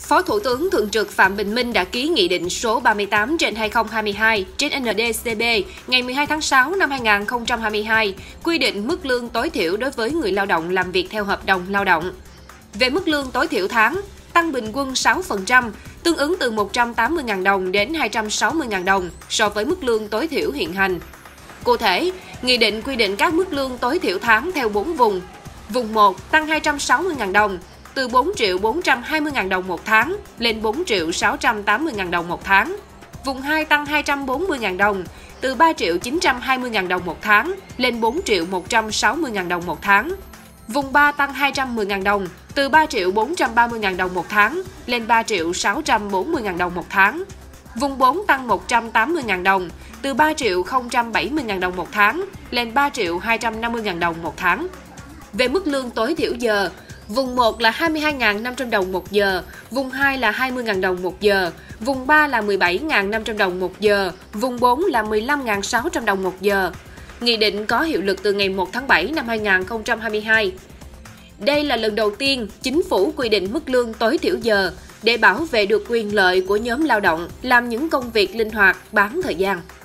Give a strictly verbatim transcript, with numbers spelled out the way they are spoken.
Phó Thủ tướng Thường trực Phạm Bình Minh đã ký Nghị định số ba mươi tám trên hai nghìn không trăm hai mươi hai trên en đê cê bê ngày mười hai tháng sáu năm hai nghìn không trăm hai mươi hai quy định mức lương tối thiểu đối với người lao động làm việc theo hợp đồng lao động. Về mức lương tối thiểu tháng, tăng bình quân sáu phần trăm, tương ứng từ một trăm tám mươi nghìn đồng đến hai trăm sáu mươi nghìn đồng so với mức lương tối thiểu hiện hành. Cụ thể, Nghị định quy định các mức lương tối thiểu tháng theo bốn vùng. Vùng một tăng hai trăm sáu mươi nghìn đồng, từ bốn triệu bốn trăm hai mươi nghìn đồng một tháng lên bốn triệu sáu trăm tám mươi nghìn đồng một tháng. Vùng hai tăng hai trăm bốn mươi nghìn đồng, từ ba triệu chín trăm hai mươi nghìn đồng một tháng lên bốn triệu một trăm sáu mươi nghìn đồng một tháng. Vùng ba tăng hai trăm mười nghìn đồng, từ ba triệu bốn trăm ba mươi nghìn đồng một tháng lên ba triệu sáu trăm bốn mươi nghìn đồng một tháng. Vùng bốn tăng một trăm tám mươi nghìn đồng, từ ba triệu không trăm bảy mươi nghìn đồng một tháng lên ba triệu hai trăm năm mươi nghìn đồng một tháng. Về mức lương tối thiểu giờ, vùng một là hai mươi hai nghìn năm trăm đồng một giờ, vùng hai là hai mươi nghìn đồng một giờ, vùng ba là mười bảy nghìn năm trăm đồng một giờ, vùng bốn là mười lăm nghìn sáu trăm đồng một giờ. Nghị định có hiệu lực từ ngày một tháng bảy năm hai nghìn không trăm hai mươi hai. Đây là lần đầu tiên Chính phủ quy định mức lương tối thiểu giờ để bảo vệ được quyền lợi của nhóm lao động làm những công việc linh hoạt bán thời gian.